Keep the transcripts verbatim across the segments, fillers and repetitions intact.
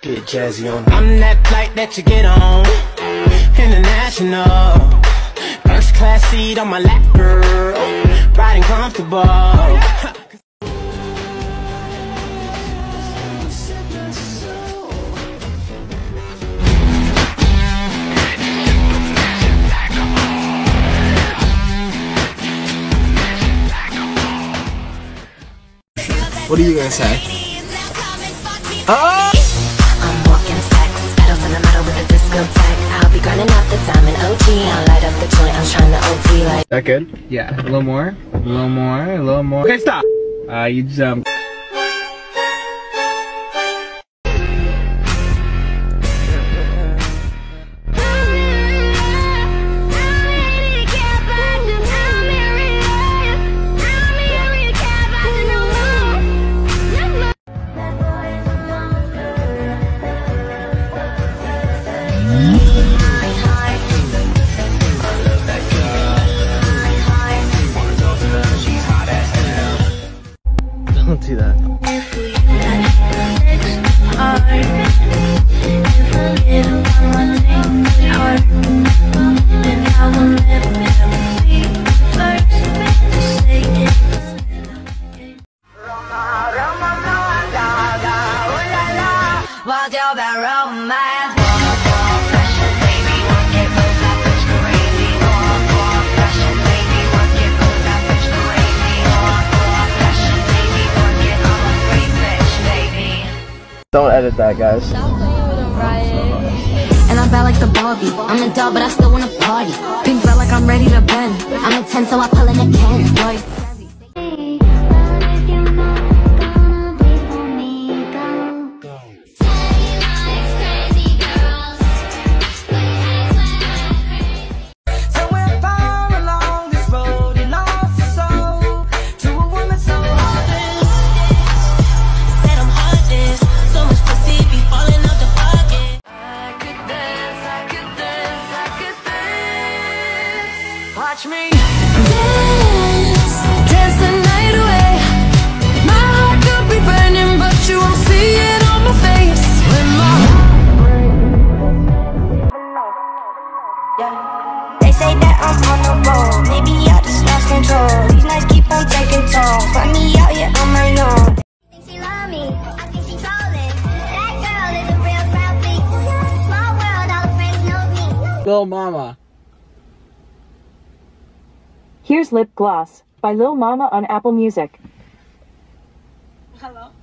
Get jazzy on. I'm that flight that you get on, international. First class seat on my lap, girl. Riding comfortable. What are you gonna say? Oh! I'm walking sex, pedal to the metal with a discotheque. I'll be grinding out the time in O T. I'll light up the joint, I'm trying to O T like. That good? Yeah, a little more, a little more, a little more. Okay, stop! Uh, you jump. Don't do that. Don't edit that, guys. And I'm bad like the Barbie. I'm a doll, but I still wanna party. Pink felt like I'm ready to bend. I'm a ten, so I pull in a can. Like. Watch me dance, dance the night away. My heart could be burning, but you won't see it on my face. When my yeah. They say that I'm on the road, maybe I just lost control. These nights keep on taking tolls, find me out here on my own. I think she love me, I think she trolling. That girl is a real proud thing. Small world, all the friends know me. Lil Mama. Here's Lip Gloss by Lil Mama on Apple Music. hello.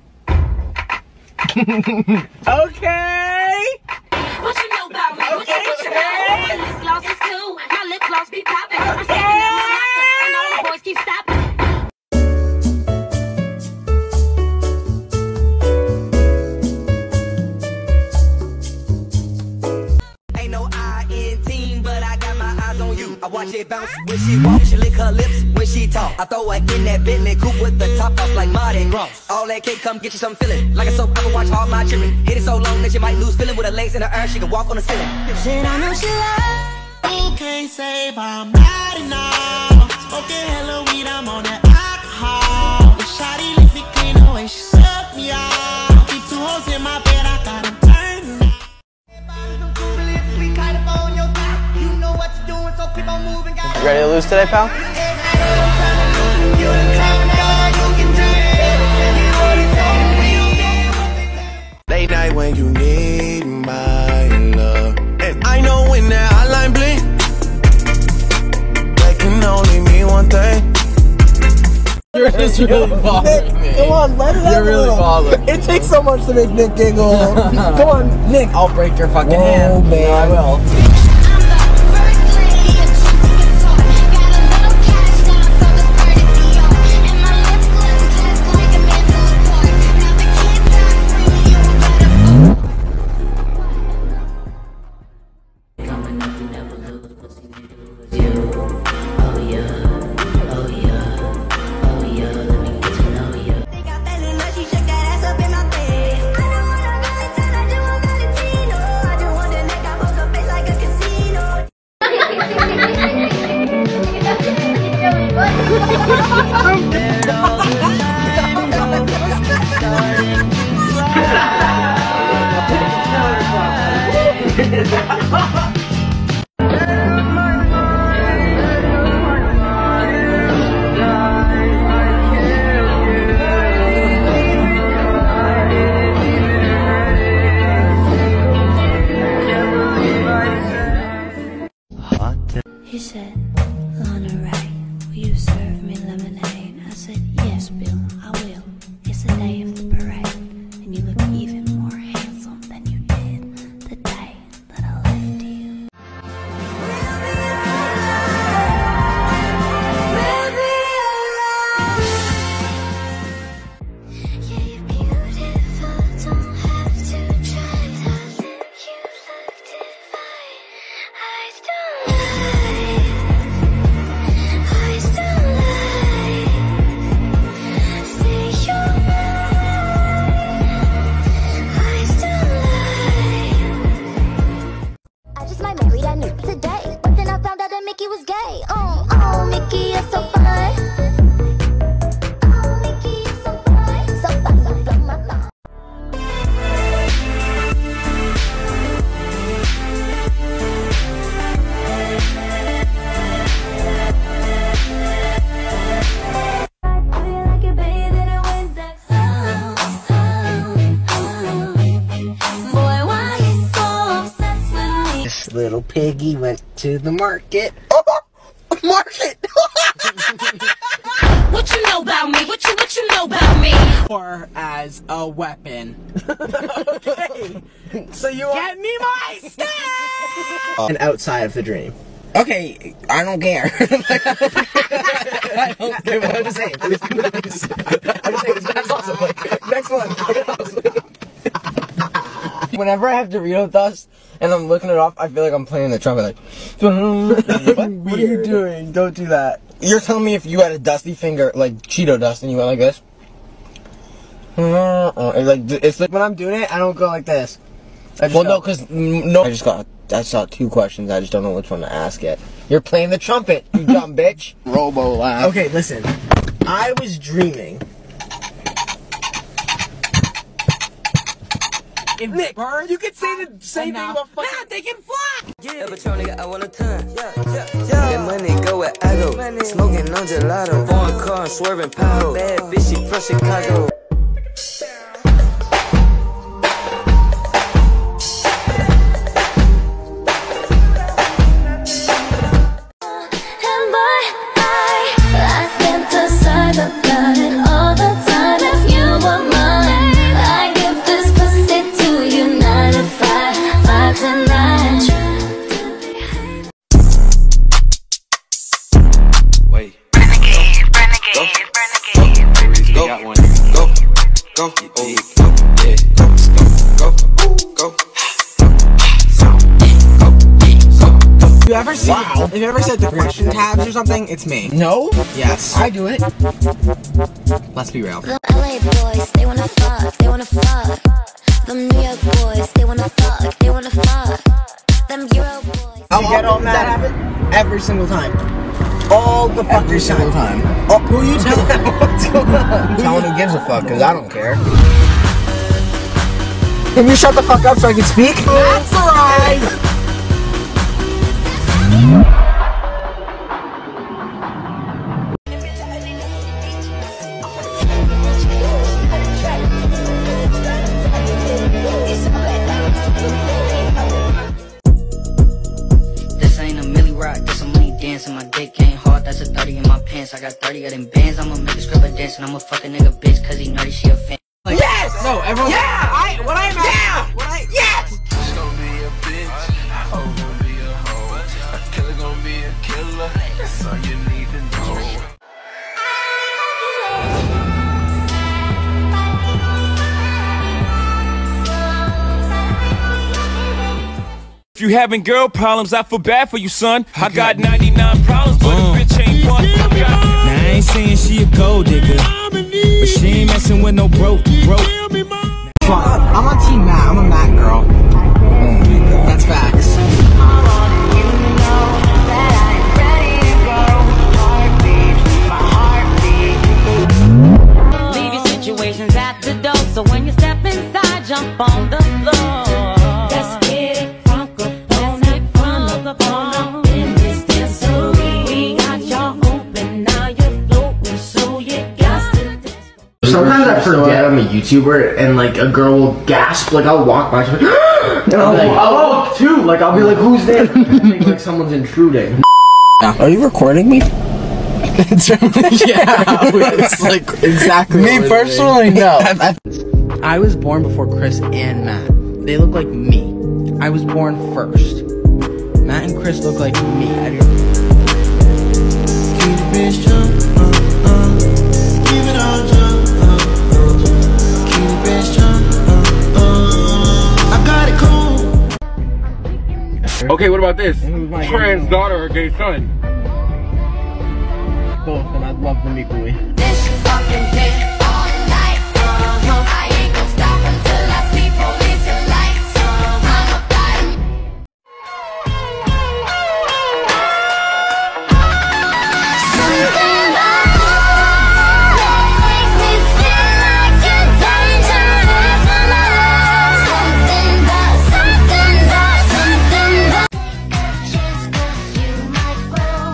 Okay. What you know about me? What you think about me? My lip gloss is too. My lip gloss be popping. I'm standing at my house and all the boys keep stopping. I watch it bounce when she walk, she lick her lips when she talk. I throw her in that Bentley coupe with the top off like Mardi Gras. All that cake come get you some feeling. Like a soap opera, watch all my children. Hit it so long that you might lose feeling. With her legs in the air, she can walk on the ceiling. Said I know she love. You can't save, I'm not enough. Smoking hella weed, I'm on that alcohol. The shawty lick me clean the way she sucked me off. Keep two hoes in my bed, I got them turned. You ready to lose today, pal? Late night when you need my love, and I know when that hotline blink, that can only mean one thing. You're just really bothering me. Come on, let it out. You're really bothering. It takes so much to make Nick giggle. Come on, Nick. I'll break your fucking Whoa, hand. man. I will. Like a He said, Lana Ray, will you serve me lemonade? I said, yes, Bill, I will. It's the day of the parade, and you look even more handsome than you did the day that I left you. Yeah, you're beautiful, don't have to try. Darling, you look divine. Eyes don't lie. Eyes don't lie. Say you're mine. Eyes don't lie. I just might marry that nigga today, but then I found out that Mickey was gay. Oh, oh, Mickey, you're so fine. Oh, Mickey, you're so fine. So fine, you blow my mind. This little piggy went to the market. Oh, market! What you know about me? What you, what you know about me? Or as a weapon. Okay. So you Get me my stick! and outside of the dream. Okay, I don't care. I don't care what I'm just saying. I'm just saying, that's awesome. Like, next one. Whenever I have Dorito dust and I'm looking it off, I feel like I'm playing the trumpet. Like, what? What are you doing? Don't do that. You're telling me if you had a dusty finger, like Cheeto dust, and you went like this? It's like, it's like when I'm doing it, I don't go like this. I just well, go. no, because no. I just got. I saw two questions. I just don't know which one to ask yet. You're playing the trumpet, you dumb bitch. Robo laugh. Okay, listen. I was dreaming. Nick, Bird, you can say the same thing about fucking. Nah, they can fly. Yeah, but yo, nigga, I want a ton. Yeah, yeah, yeah. That money go where I go. Smoking on gelato. Foreign car, swerving power. Bad bitch, she from Chicago. Go, go, oh, yeah, go, go, go, go. You ever see? Wow. Have you ever said the question tabs or something? It's me. No? Yes. I do it. Let's be real. The L A boys, they wanna fuck, they wanna fuck. Them New York boys, they wanna fuck, they wanna fuck. Them Euro boys. You get all mad? That happen? Every single time. All the fucking Every single time. time. Oh, who you telling? What's going on? I'm telling who gives a fuck, because I don't care. Can you shut the fuck up so I can speak? That's alright! This ain't a milli rock, this a money dance, and my dick ain't hard, that's a thirty in my pants. I got thirty of them bands, I'ma make a scribble dance, and I'ma fuck a nigga bitch, cause he nerdy, she a fan. Like, yes! No, everyone. Yeah! I, what I'm at. Yeah! What I, yes! She's gonna be a bitch. Oh, gonna be a hoe. A killer gonna be a killer. That's all you need to know. If you having girl problems, I feel bad for you, son. I got ninety-nine problems, but uh, a bitch ain't one. Now I ain't saying she a gold digger, but she ain't messing with no broke, broke. I'm on Team Matt. I'm a Matt girl. That's facts. Leave your situations at the door, so when you step inside, jump on the floor. Let's get it crunk YouTuber and like a girl will gasp, like I'll walk by, she's like, and I'll, like, I'll look too, like I'll be like, who's there? I think like someone's intruding. Are you recording me? It's yeah, it's like exactly. Me personally, no. I was born before Chris and Matt. They look like me. I was born first. Matt and Chris look like me. I do. Keep the bitch jump, uh, uh. Keep it all jump, uh, uh. Keep the bitch jump, uh, uh. I got it cool. Okay, what about this? Trans daughter or gay son? Both, and I'd love them equally. This fucking dick all night. Uh-huh. I ain't gonna stop until I see police and lights. Uh-huh. I'm about it. Something about you makes me feel like you're dangerous. Something about, something about, something about. Take a chance 'cause you might grow.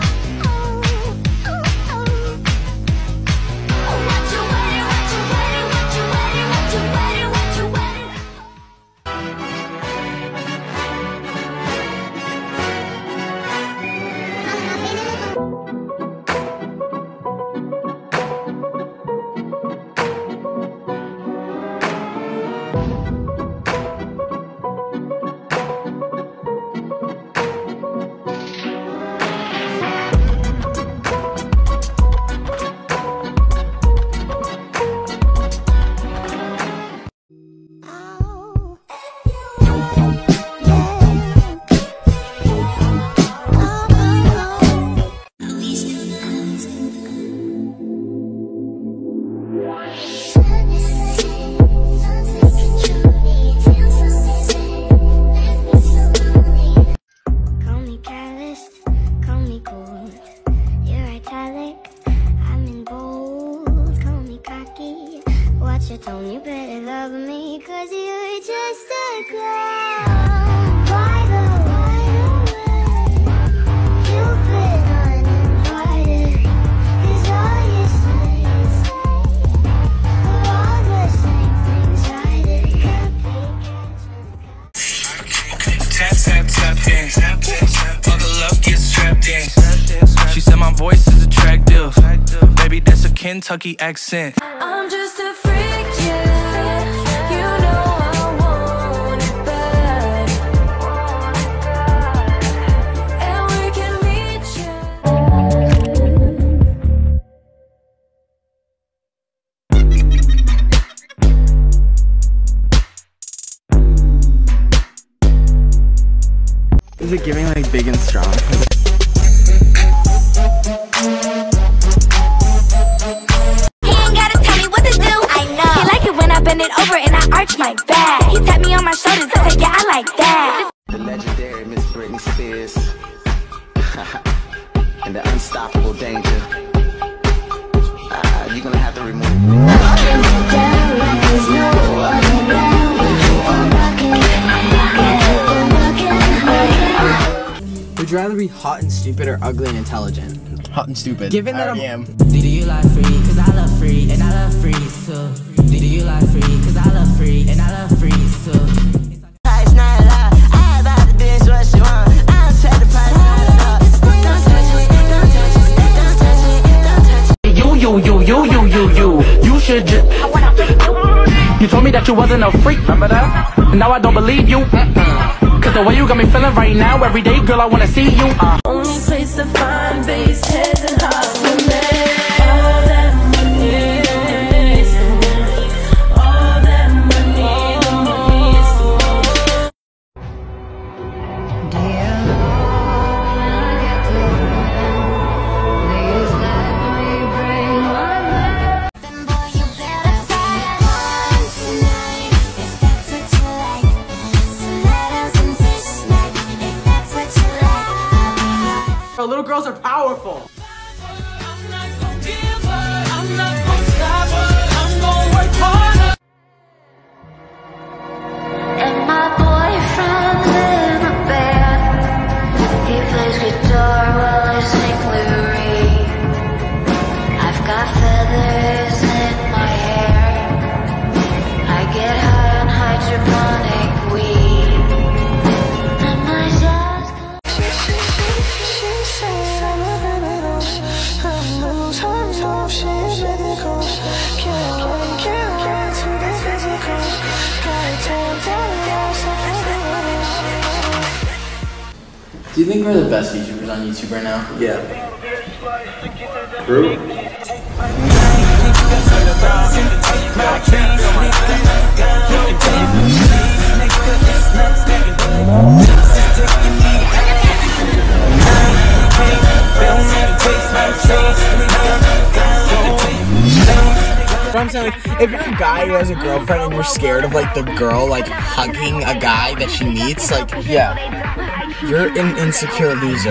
Your tone, you better love me, 'cause you're just a clown. By the way, you've been uninvited, 'cause all you say is all the same things I did. Tap, tap, tap dance. All the love gets trapped in. She said my voice is attractive. Baby, that's a Kentucky accent. I'm just a freak, yeah. You know I want it bad. And we can meet you. Is it giving like big and strong? Bend it over and I arch my back. He tapped me on my shoulders and said, yeah, I like that. The legendary Miss Britney Spears and the unstoppable danger. Uh, you're gonna have to remove me. Would you rather be hot and stupid or ugly and intelligent? Hot and stupid. Given that I I'm am. Do you like free? Cause I love free and I love freeze too. Do you like free? Cause I love free and I love freeze too. It's not allowed. I about to bitch what she want. I set the price right up. Don't touch me, don't touch me, don't touch me, don't touch me. You, you, you, you, you, you, you. You should just. You told me that you wasn't a freak, remember that? And now I don't believe you. Mm-mm. Cause the way you got me feeling right now, every day, girl, I wanna see you. Uh. Only place to find base heads and hearts with me. All that money, all that money, the money is so. Do you know when I get to please let me bring my back. Then boy, you better fight on tonight, if that's what you like. Some letters and fish snacks, if that's what you like. Little girls are powerful. And my boyfriend's in a band. He plays guitar while I sing lyrics. I've got feathers in my hair. Do you think we're the best YouTubers on YouTube right now? Yeah. True. I'm saying, like, if you're a guy who has a girlfriend and you're scared of like the girl like hugging a guy that she meets, like, yeah, you're an insecure loser.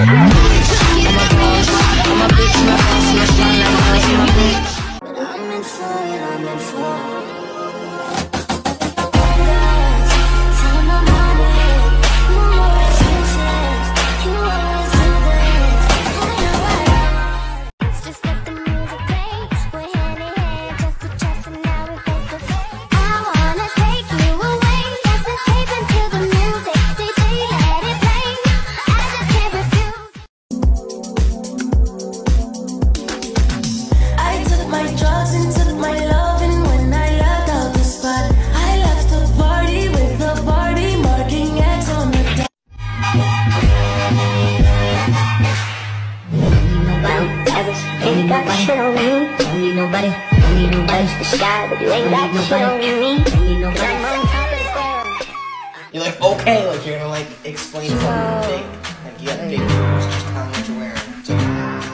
Ain't got shit on me. Don't need nobody. Don't need nobody. The sky, but you ain't got shit on me. Don't need nobody. You're like, okay, like you're gonna like explain something big. Like you have big moves, just tell me what you're wearing. It's okay.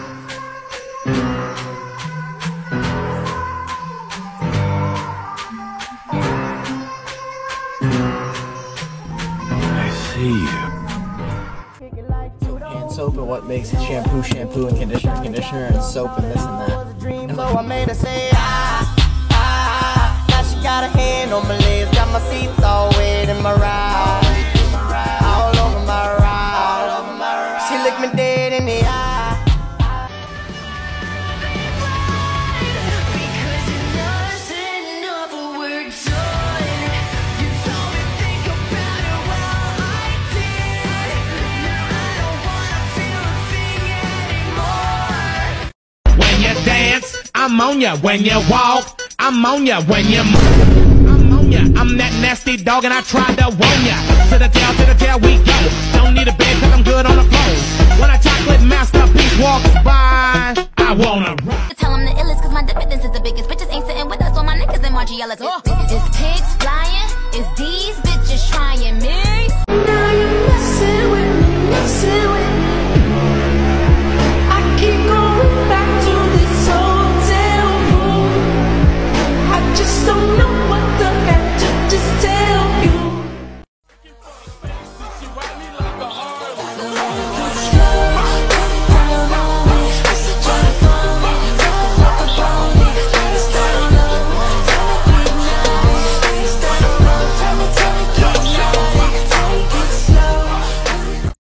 I see you. Soap and what makes it shampoo, shampoo, and conditioner, conditioner, and soap and this and that. So I made her say ah, ah. Now she got a hand on my legs, got my seats all wet in my ride, all over my ride. She looked me dead in the eye. I'm on ya when you walk. I'm on ya when you move. I'm on ya. I'm that nasty dog and I tried to warn ya. To the tail, to the tail we go. Don't need a bed cause I'm good on the floor. When a chocolate masterpiece walks by, I wanna rock. Tell them the illest cause my dividends is the biggest. Bitches ain't sitting with us, all my niggas in Margiela. Oh. Is pigs flying? Is these bitches trying me? Now you messing with me, messing with me.